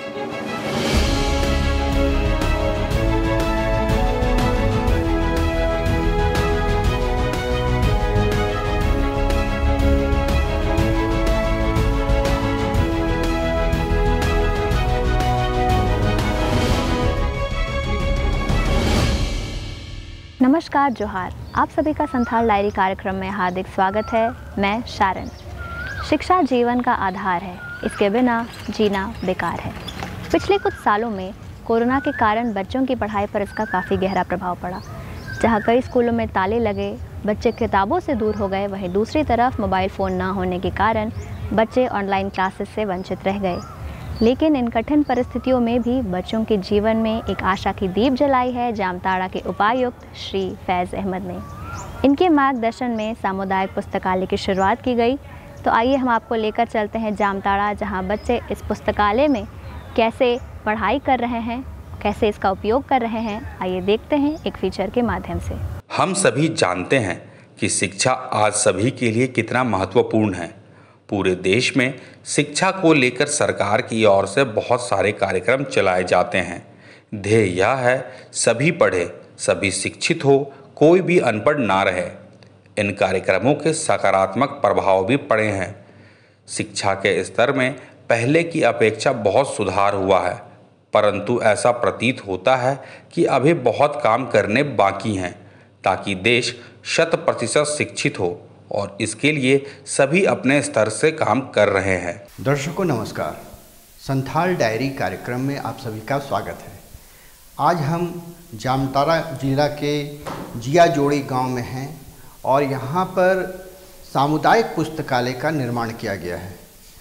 नमस्कार जोहार, आप सभी का संथाल डायरी कार्यक्रम में हार्दिक स्वागत है। मैं शारन। शिक्षा जीवन का आधार है, इसके बिना जीना बेकार है। पिछले कुछ सालों में कोरोना के कारण बच्चों की पढ़ाई पर इसका काफ़ी गहरा प्रभाव पड़ा। जहां कई स्कूलों में ताले लगे, बच्चे किताबों से दूर हो गए, वहीं दूसरी तरफ मोबाइल फ़ोन ना होने के कारण बच्चे ऑनलाइन क्लासेस से वंचित रह गए। लेकिन इन कठिन परिस्थितियों में भी बच्चों के जीवन में एक आशा की दीप जलाई है जामताड़ा के उपायुक्त श्री फैज़ अहमद ने। इनके मार्गदर्शन में सामुदायिक पुस्तकालय की शुरुआत की गई। तो आइए हम आपको लेकर चलते हैं जामताड़ा, जहां बच्चे इस पुस्तकालय में कैसे पढ़ाई कर रहे हैं, कैसे इसका उपयोग कर रहे हैं। आइए देखते हैं एक फीचर के माध्यम से। हम सभी जानते हैं कि शिक्षा आज सभी के लिए कितना महत्वपूर्ण है। पूरे देश में शिक्षा को लेकर सरकार की ओर से बहुत सारे कार्यक्रम चलाए जाते हैं। ध्येय यह है सभी पढ़े, सभी शिक्षित हो, कोई भी अनपढ़ ना रहे। इन कार्यक्रमों के सकारात्मक प्रभाव भी पड़े हैं। शिक्षा के स्तर में पहले की अपेक्षा बहुत सुधार हुआ है, परंतु ऐसा प्रतीत होता है कि अभी बहुत काम करने बाकी हैं ताकि देश 100% शिक्षित हो, और इसके लिए सभी अपने स्तर से काम कर रहे हैं। दर्शकों नमस्कार, संथाल डायरी कार्यक्रम में आप सभी का स्वागत है। आज हम जामताड़ा जिला के जिया जोड़ी गांव में हैं और यहाँ पर सामुदायिक पुस्तकालय का निर्माण किया गया है।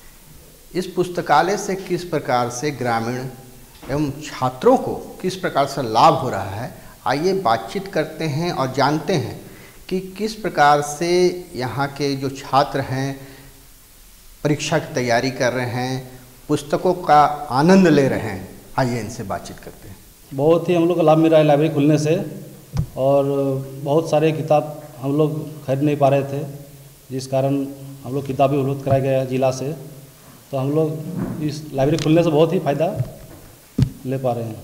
इस पुस्तकालय से किस प्रकार से ग्रामीण एवं छात्रों को किस प्रकार से लाभ हो रहा है, आइए बातचीत करते हैं और जानते हैं कि किस प्रकार से यहाँ के जो छात्र हैं परीक्षा की तैयारी कर रहे हैं, पुस्तकों का आनंद ले रहे हैं। आइए इनसे बातचीत करते हैं। बहुत ही हम लोग को लाभ मिल रहा है लाइब्रेरी खुलने से, और बहुत सारे किताब हम लोग खरीद नहीं पा रहे थे, जिस कारण हम लोग किताबें उपलब्ध कराया गया जिला से। तो हम लोग इस लाइब्रेरी खुलने से बहुत ही फ़ायदा ले पा रहे हैं।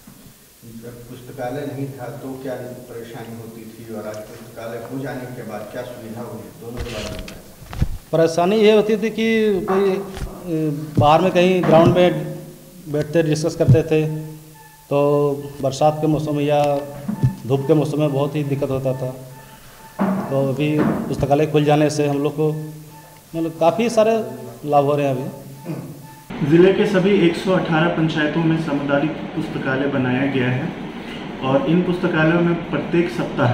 जब पुस्तकालय नहीं था तो क्या परेशानी होती थी, और आज पुस्तकालय हो जाने के बाद क्या सुविधा हुई, दोनों के बारे में? परेशानी ये होती थी कि कोई बाहर में कहीं ग्राउंड में बैठते डिस्कस करते थे, तो बरसात के मौसम में या धूप के मौसम में बहुत ही दिक्कत होता था। तो अभी पुस्तकालय खुल जाने से हम लोग को मतलब काफ़ी सारे लाभ हो रहे हैं। अभी ज़िले के सभी 118 पंचायतों में सामुदायिक पुस्तकालय बनाया गया है, और इन पुस्तकालयों में प्रत्येक सप्ताह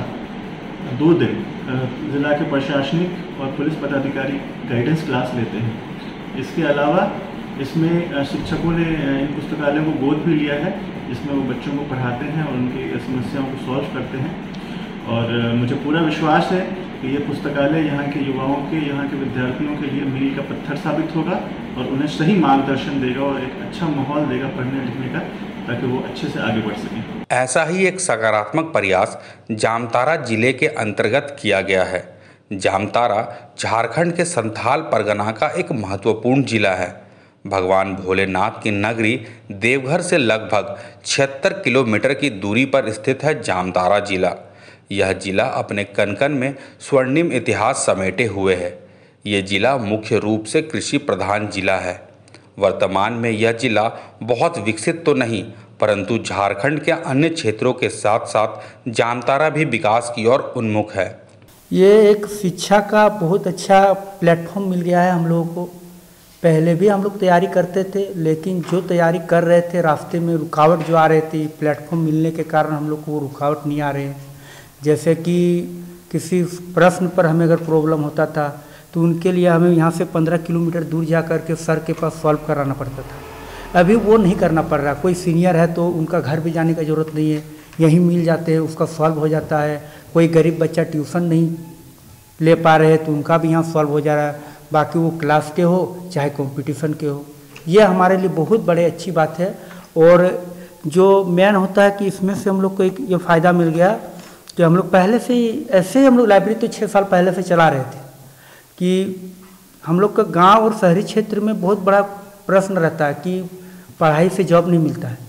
2 दिन ज़िला के प्रशासनिक और पुलिस पदाधिकारी गाइडेंस क्लास लेते हैं। इसके अलावा इसमें शिक्षकों ने इन पुस्तकालयों को गोद भी लिया है, जिसमें वो बच्चों को पढ़ाते हैं और उनकी समस्याओं को सॉल्व करते हैं। और मुझे पूरा विश्वास है कि ये पुस्तकालय यहाँ के युवाओं के, यहाँ के विद्यार्थियों के लिए मील का पत्थर साबित होगा और उन्हें सही मार्गदर्शन देगा और एक अच्छा माहौल देगा पढ़ने लिखने का, ताकि वो अच्छे से आगे बढ़ सकें। ऐसा ही एक सकारात्मक प्रयास जामताड़ा जिले के अंतर्गत किया गया है। जामताड़ा झारखंड के संथाल परगना का एक महत्वपूर्ण जिला है। भगवान भोलेनाथ की नगरी देवघर से लगभग 76 किलोमीटर की दूरी पर स्थित है जामताड़ा जिला। यह जिला अपने कन-कन में स्वर्णिम इतिहास समेटे हुए है। ये जिला मुख्य रूप से कृषि प्रधान जिला है। वर्तमान में यह जिला बहुत विकसित तो नहीं, परंतु झारखंड के अन्य क्षेत्रों के साथ साथ जामताड़ा भी विकास की ओर उन्मुख है। ये एक शिक्षा का बहुत अच्छा प्लेटफॉर्म मिल गया है हम लोगों को। पहले भी हम लोग तैयारी करते थे, लेकिन जो तैयारी कर रहे थे रास्ते में रुकावट जो आ रही थी, प्लेटफॉर्म मिलने के कारण हम लोग को वो रुकावट नहीं आ रहे हैं। जैसे कि किसी प्रश्न पर हमें अगर प्रॉब्लम होता था तो उनके लिए हमें यहाँ से 15 किलोमीटर दूर जा कर के सर के पास सॉल्व कराना पड़ता था। अभी वो नहीं करना पड़ रहा। कोई सीनियर है तो उनका घर भी जाने की ज़रूरत नहीं है, यहीं मिल जाते हैं, उसका सॉल्व हो जाता है। कोई गरीब बच्चा ट्यूशन नहीं ले पा रहे तो उनका भी यहाँ सॉल्व हो जा रहा है, बाकी वो क्लास के हो चाहे कंपटीशन के हो। ये हमारे लिए बहुत बड़े अच्छी बात है। और जो मेन होता है कि इसमें से हम लोग को एक ये फ़ायदा मिल गया कि हम लोग पहले से ही ऐसे ही हम लोग लाइब्रेरी तो 6 साल पहले से चला रहे थे कि हम लोग का गांव और शहरी क्षेत्र में बहुत बड़ा प्रश्न रहता है कि पढ़ाई से जॉब नहीं मिलता है,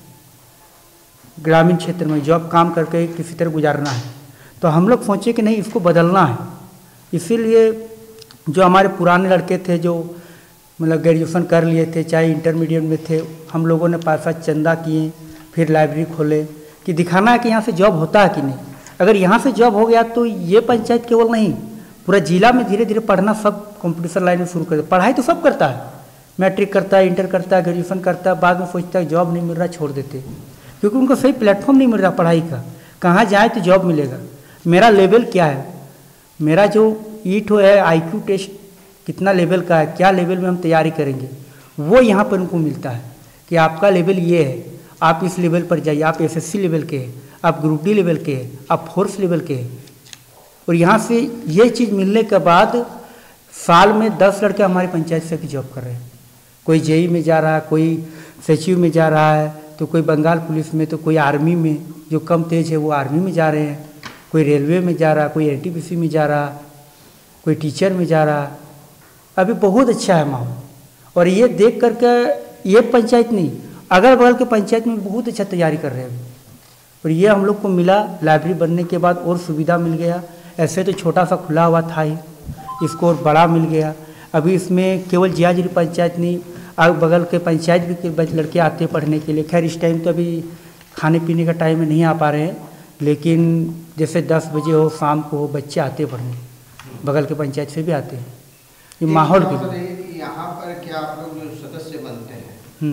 ग्रामीण क्षेत्र में जॉब काम करके किसी तरह गुजारना है। तो हम लोग सोचे कि नहीं, इसको बदलना है। इसीलिए जो हमारे पुराने लड़के थे जो मतलब ग्रेजुएशन कर लिए थे, चाहे इंटरमीडिएट में थे, हम लोगों ने पैसा चंदा किए, फिर लाइब्रेरी खोले कि दिखाना है कि यहाँ से जॉब होता है कि नहीं। अगर यहाँ से जॉब हो गया तो ये पंचायत केवल नहीं, पूरा जिला में धीरे धीरे पढ़ना सब कंपटीशन लाइन में शुरू कर दे। पढ़ाई तो सब करता है, मैट्रिक करता है, इंटर करता है, ग्रेजुएशन करता है, बाद में सोचता है जॉब नहीं मिल रहा, छोड़ देते, क्योंकि उनको सही प्लेटफॉर्म नहीं मिल रहा पढ़ाई का। कहाँ जाए तो जॉब मिलेगा, मेरा लेवल क्या है, मेरा जो ईटो है IQ टेस्ट कितना लेवल का है, क्या लेवल में हम तैयारी करेंगे, वो यहाँ पर उनको मिलता है कि आपका लेवल ये है, आप इस लेवल पर जाइए, आप SSC लेवल के हैं, आप ग्रुप D लेवल के हैं, आप फोर्स लेवल के हैं। और यहाँ से ये चीज़ मिलने के बाद साल में 10 लड़के हमारी पंचायत से भी जॉब कर रहे हैं। कोई JEE में जा रहा है, कोई सचिव में जा रहा है, तो कोई बंगाल पुलिस में, तो कोई आर्मी में, जो कम तेज है वो आर्मी में जा रहे हैं, कोई रेलवे में जा रहा, कोई NTPC में जा रहा, कोई टीचर में जा रहा। अभी बहुत अच्छा है माहौल। और ये देख करके ये पंचायत नहीं, अगल बगल के पंचायत में बहुत अच्छा तैयारी कर रहे हैं। और ये हम लोग को मिला, लाइब्रेरी बनने के बाद और सुविधा मिल गया। ऐसे तो छोटा सा खुला हुआ था ही, इसको और बड़ा मिल गया। अभी इसमें केवल जियाजिरी पंचायत नहीं, अगल बगल के पंचायत भी लड़के आते हैं पढ़ने के लिए। खैर इस टाइम तो अभी खाने पीने का टाइम में नहीं आ पा रहे हैं, लेकिन जैसे 10 बजे हो, शाम को हो, बच्चे आते हैं पढ़ने, बगल के पंचायत से भी आते हैं। ये माहौल के यहाँ पर क्या आप लोग जो सदस्य बनते हैं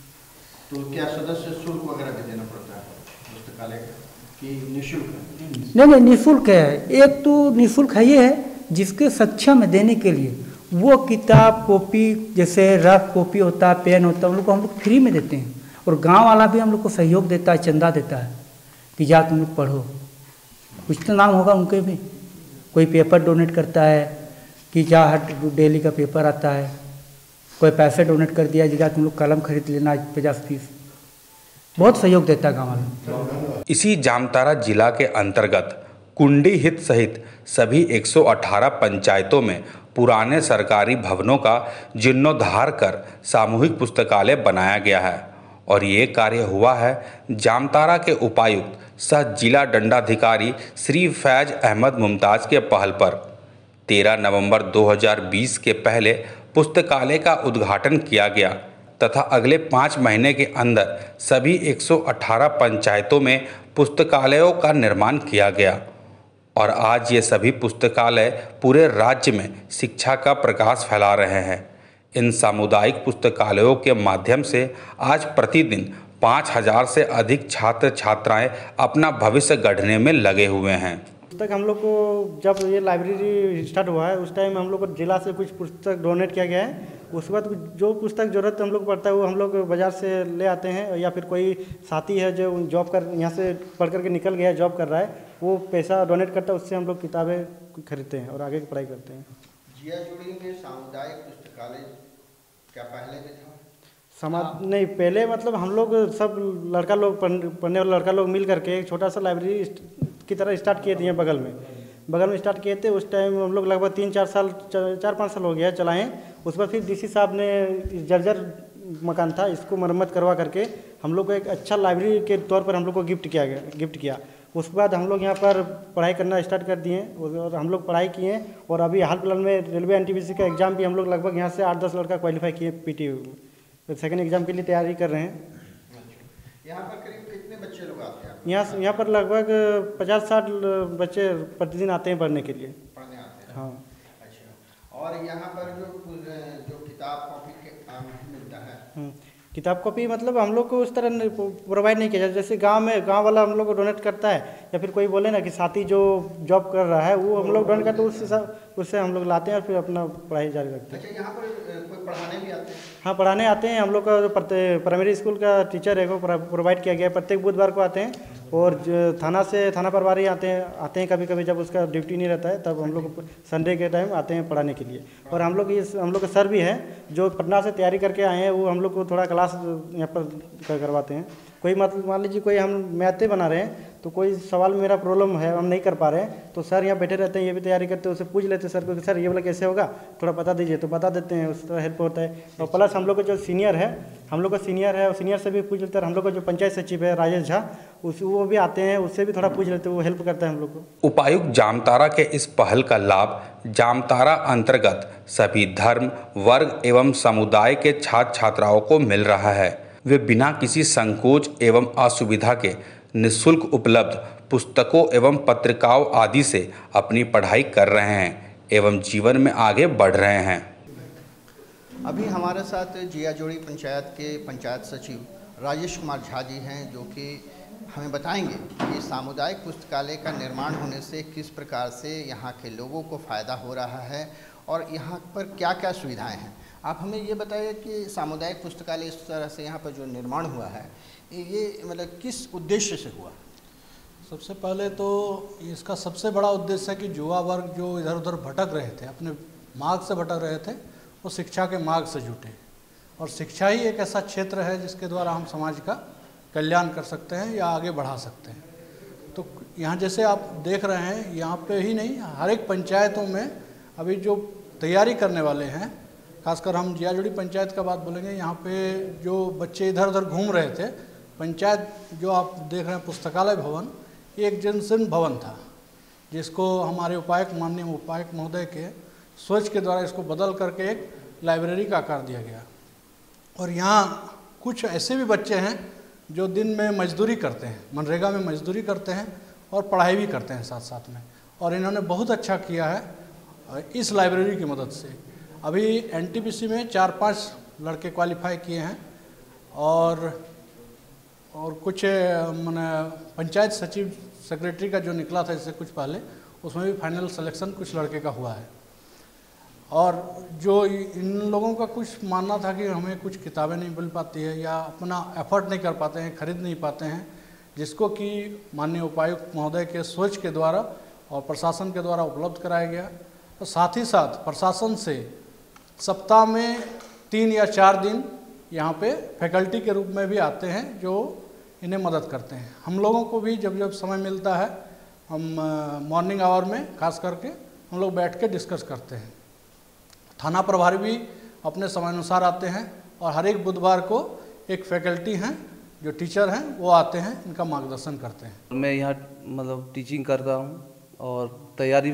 तो क्या सदस्य शुल्क वगैरह भी देना पड़ता है पुस्तकालय का कि निःशुल्क? नहीं, निःशुल्क है। एक तो निःशुल्क है, ये है जिसके सक्षम है देने के लिए, वो किताब कॉपी, जैसे रफ कॉपी होता है, पेन होता है, उन लोग को हम लोग फ्री में देते हैं। और गांव वाला भी हम लोग को सहयोग देता है, चंदा देता है कि जा तुम लोग पढ़ो, कुछ तो नाम होगा उनके भी। कोई पेपर डोनेट करता है कि जा हर डेली का पेपर आता है, कोई पैसे डोनेट कर दिया, जा तुम लोग कलम खरीद लेना 50-30, बहुत सहयोग देता है गाँव वाला। इसी जामतारा जिला के अंतर्गत कुंडी हित सहित सभी 118 पंचायतों में पुराने सरकारी भवनों का जीर्णोद्धार कर सामूहिक पुस्तकालय बनाया गया है। और ये कार्य हुआ है जामतारा के उपायुक्त सह जिला दंडाधिकारी श्री फैज अहमद मुमताज के पहल पर। 13 नवंबर 2020 के पहले पुस्तकालय का उद्घाटन किया गया तथा अगले 5 महीने के अंदर सभी 118 पंचायतों में पुस्तकालयों का निर्माण किया गया। और आज ये सभी पुस्तकालय पूरे राज्य में शिक्षा का प्रकाश फैला रहे हैं। इन सामुदायिक पुस्तकालयों के माध्यम से आज प्रतिदिन 5000 से अधिक छात्र छात्राएं अपना भविष्य गढ़ने में लगे हुए हैं। पुस्तक हम लोग को जब ये लाइब्रेरी स्टार्ट हुआ है उस टाइम हम लोग को जिला से कुछ पुस्तक डोनेट किया गया है। उसके बाद जो पुस्तक ज़रूरत हम लोग को पड़ता है वो हम लोग बाज़ार से ले आते हैं, या फिर कोई साथी है जो जॉब कर यहाँ से पढ़ करके निकल गया है, जॉब कर रहा है, वो पैसा डोनेट करता है, उससे हम लोग किताबें खरीदते हैं और आगे की पढ़ाई करते हैं। जियाजुड़ी में सामुदायिक पुस्तकालय क्या पहले भी था? नहीं, पहले मतलब हम लोग सब लड़का लोग पढ़ने वाले लड़का लोग मिल करके एक छोटा सा लाइब्रेरी की तरह स्टार्ट किए थे बगल में स्टार्ट किए थे। उस टाइम हम लोग लगभग 4-5 साल हो गया चलाएँ। उस पर फिर DC साहब ने जर्जर मकान था, इसको मरम्मत करवा करके हम लोग को एक अच्छा लाइब्रेरी के तौर पर हम लोग को गिफ्ट किया। उसके बाद हम लोग यहाँ पर पढ़ाई करना स्टार्ट कर दिए और हम लोग पढ़ाई किए। और अभी हाल फिलहाल में रेलवे NTPC का एग्ज़ाम भी हम लोग लगभग यहाँ से 8-10 लड़का क्वालिफाई किए PT सेकेंड एग्ज़ाम के लिए तैयारी कर रहे हैं। यहाँ पर करीब कितने बच्चे लोग आते हैं? यहाँ पर लगभग 50-60 बच्चे प्रतिदिन आते हैं पढ़ने के लिए। पढ़ने आते हैं? हाँ। अच्छा। और यहाँ पर जो किताब कॉपी मिलता है, किताब कॉपी मतलब हम लोग को उस तरह प्रोवाइड नहीं किया जाता। जैसे गांव वाला हम लोग को डोनेट करता है, या फिर कोई बोले ना कि साथी जो जॉब कर रहा है वो हम लोग डोनेट करते हैं, उस हिसाब उससे हम लोग लाते हैं और फिर अपना पढ़ाई जारी रखते हैं। अच्छा, यहाँ पर कोई पढ़ाने भी आते हैं? हाँ, पढ़ाने आते हैं। हम लोग का जो प्राइमरी स्कूल का टीचर है वो प्रोवाइड किया गया है, प्रत्येक बुधवार को आते हैं। और थाना प्रभारी आते हैं कभी जब उसका ड्यूटी नहीं रहता है तब हम लोग संडे के टाइम आते हैं पढ़ाने के लिए। और हम लोग के सर भी हैं जो पटना से तैयारी करके आए हैं, वो हम लोग को थोड़ा क्लास यहाँ पर करवाते हैं। कोई मतलब मान लीजिए कोई हम मैथे बना रहे हैं तो कोई सवाल में मेरा प्रॉब्लम है, हम नहीं कर पा रहे हैं, तो सर यहाँ बैठे रहते हैं, ये भी तैयारी करते हैं, उससे पूछ लेते हैं सर को, सर ये वाला कैसे होगा, थोड़ा बता दीजिए, तो बता देते हैं, उस तरह हेल्प होता है। और प्लस हम लोग का जो सीनियर है, और सीनियर से भी पूछ लेते हैं। हम लोग का जो पंचायत सचिव है राजेश झा, वो भी आते हैं, उससे भी थोड़ा पूछ लेते हैं, वो हेल्प करता है हम लोग को। उपायुक्त जामताड़ा के इस पहल का लाभ जामताड़ा अंतर्गत सभी धर्म, वर्ग एवं समुदाय के छात्र छात्राओं को मिल रहा है। वे बिना किसी संकोच एवं असुविधा के निःशुल्क उपलब्ध पुस्तकों एवं पत्रिकाओं आदि से अपनी पढ़ाई कर रहे हैं एवं जीवन में आगे बढ़ रहे हैं। अभी हमारे साथ जियाजोड़ी पंचायत के पंचायत सचिव राजेश कुमार झा जी हैं, जो कि हमें बताएंगे कि सामुदायिक पुस्तकालय का निर्माण होने से किस प्रकार से यहाँ के लोगों को फ़ायदा हो रहा है और यहाँ पर क्या क्या सुविधाएं हैं। आप हमें ये बताइए कि सामुदायिक पुस्तकालय इस तरह से यहाँ पर जो निर्माण हुआ है, ये मतलब किस उद्देश्य से हुआ? सबसे पहले तो इसका सबसे बड़ा उद्देश्य है कि युवा वर्ग जो इधर उधर भटक रहे थे, अपने मार्ग से भटक रहे थे, वो शिक्षा के मार्ग से जुटे। और शिक्षा ही एक ऐसा क्षेत्र है जिसके द्वारा हम समाज का कल्याण कर सकते हैं या आगे बढ़ा सकते हैं। तो यहाँ जैसे आप देख रहे हैं, यहाँ पे ही नहीं, हर एक पंचायतों में अभी जो तैयारी करने वाले हैं, खासकर हम जियाजोड़ी पंचायत का बात बोलेंगे, यहाँ पे जो बच्चे इधर उधर घूम रहे थे, पंचायत जो आप देख रहे हैं पुस्तकालय भवन, ये एक जनसन भवन था, जिसको हमारे उपायुक्त माननीय उपायुक्त महोदय के सोच के द्वारा इसको बदल करके एक लाइब्रेरी का आकार दिया गया। और यहाँ कुछ ऐसे भी बच्चे हैं जो दिन में मजदूरी करते हैं, मनरेगा में मजदूरी करते हैं और पढ़ाई भी करते हैं साथ साथ में, और इन्होंने बहुत अच्छा किया है इस लाइब्रेरी की मदद से। अभी एनटीपीसी में 4-5 लड़के क्वालिफाई किए हैं और कुछ मैंने पंचायत सचिव सेक्रेटरी का जो निकला था इससे कुछ पहले, उसमें भी फाइनल सिलेक्शन कुछ लड़के का हुआ है। और जो इन लोगों का कुछ मानना था कि हमें कुछ किताबें नहीं मिल पाती है या अपना एफर्ट नहीं कर पाते हैं, खरीद नहीं पाते हैं, जिसको कि माननीय उपायुक्त महोदय के सोच के द्वारा और प्रशासन के द्वारा उपलब्ध कराया गया। तो साथ ही साथ प्रशासन से सप्ताह में 3 या 4 दिन यहाँ पे फैकल्टी के रूप में भी आते हैं जो इन्हें मदद करते हैं। हम लोगों को भी जब जब समय मिलता है, हम मॉर्निंग आवर में खास करके हम लोग बैठ के डिस्कस करते हैं। थाना प्रभारी भी अपने समय अनुसार आते हैं और हर एक बुधवार को एक फैकल्टी हैं जो टीचर हैं वो आते हैं, इनका मार्गदर्शन करते हैं। मैं यहाँ मतलब टीचिंग करता हूँ और तैयारी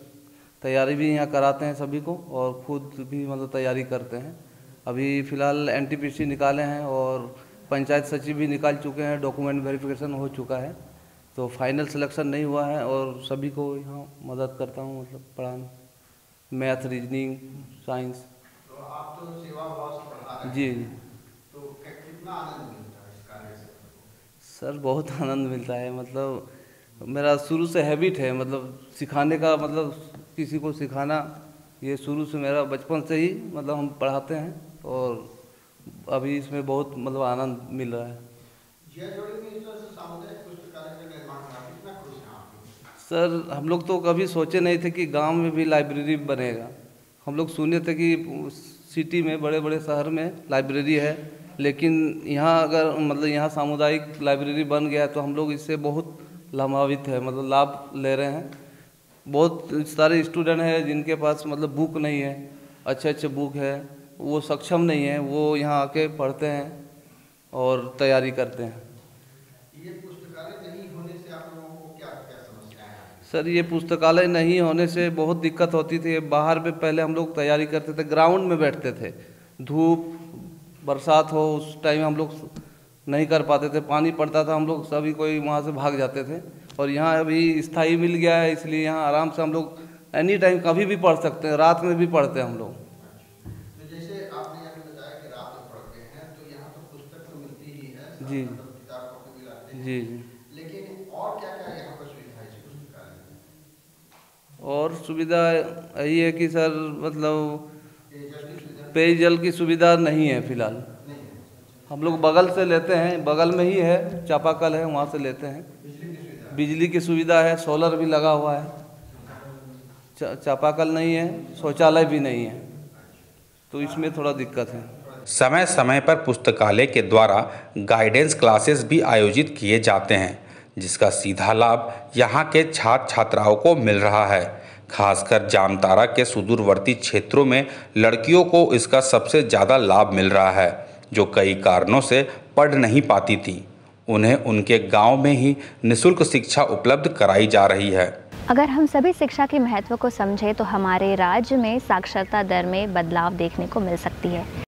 भी यहाँ कराते हैं सभी को, और खुद भी मतलब तैयारी करते हैं। अभी फ़िलहाल एनटीपीसी निकाले हैं और पंचायत सचिव भी निकाल चुके हैं, डॉक्यूमेंट वेरिफिकेशन हो चुका है, तो फाइनल सिलेक्शन नहीं हुआ है और सभी को यहाँ मदद करता हूँ मतलब पढ़ाने, मैथ, रीजनिंग, साइंस। तो आप तो सेवा भाव से पढ़ा रहे हैं। जी। तो कितना आनंद मिलता है इस कार्य से? सर बहुत आनंद मिलता है, मतलब मेरा शुरू से हैबिट है, मतलब सिखाने का, मतलब किसी को सिखाना ये शुरू से मेरा बचपन से ही मतलब हम पढ़ाते हैं और अभी इसमें बहुत मतलब आनंद मिल रहा है। जियाजोड़ी में इस तरह से सामुदायिक पुस्तकालय का निर्माण हुआ, कितना खुश हैं आप? सर हम लोग तो कभी सोचे नहीं थे कि गांव में भी लाइब्रेरी बनेगा। हम लोग सुने थे कि सिटी में, बड़े बड़े शहर में लाइब्रेरी है, लेकिन यहाँ अगर मतलब यहाँ सामुदायिक लाइब्रेरी बन गया है तो हम लोग इससे बहुत लाभान्वित है, मतलब लाभ ले रहे हैं। बहुत सारे स्टूडेंट हैं जिनके पास मतलब बुक नहीं है, अच्छे बुक है, वो सक्षम नहीं है, वो यहाँ आके पढ़ते हैं और तैयारी करते हैं। ये पुस्तकालय नहीं होने से आप लोगों को क्या क्या समस्याएं हैं? सर ये पुस्तकालय नहीं होने से बहुत दिक्कत होती थी। बाहर में पहले हम लोग तैयारी करते थे, ग्राउंड में बैठते थे, धूप बरसात हो उस टाइम हम लोग नहीं कर पाते थे, पानी पड़ता था, हम लोग सभी कोई वहाँ से भाग जाते थे। और यहाँ अभी स्थाई मिल गया है, इसलिए यहाँ आराम से हम लोग एनी टाइम कभी भी पढ़ सकते हैं, रात में भी पढ़ते हैं हम लोग। तो जैसे आपने अभी बताया कि रात में पढ़ते हैं, तो यहाँ तो पुस्तक तो मिलती ही है, जी किताब कॉपी भी लाते हैं। जी। लेकिन और क्या क्या यहाँ पर सुविधा है पुस्तकालय में? और सुविधा यही है कि सर मतलब पेयजल की सुविधा नहीं है फिलहाल। हम लोग बगल से लेते हैं, बगल में ही है चापाकल है, वहाँ से लेते हैं। बिजली की सुविधा है, सोलर भी लगा हुआ है, चापाकल नहीं है, शौचालय भी नहीं है, तो इसमें थोड़ा दिक्कत है। समय समय पर पुस्तकालय के द्वारा गाइडेंस क्लासेस भी आयोजित किए जाते हैं, जिसका सीधा लाभ यहाँ के छात्र छात्राओं को मिल रहा है। खासकर जामताड़ा के सुदूरवर्ती क्षेत्रों में लड़कियों को इसका सबसे ज़्यादा लाभ मिल रहा है, जो कई कारणों से पढ़ नहीं पाती थी। उन्हें उनके गांव में ही निःशुल्क शिक्षा उपलब्ध कराई जा रही है। अगर हम सभी शिक्षा के महत्व को समझें तो हमारे राज्य में साक्षरता दर में बदलाव देखने को मिल सकती है।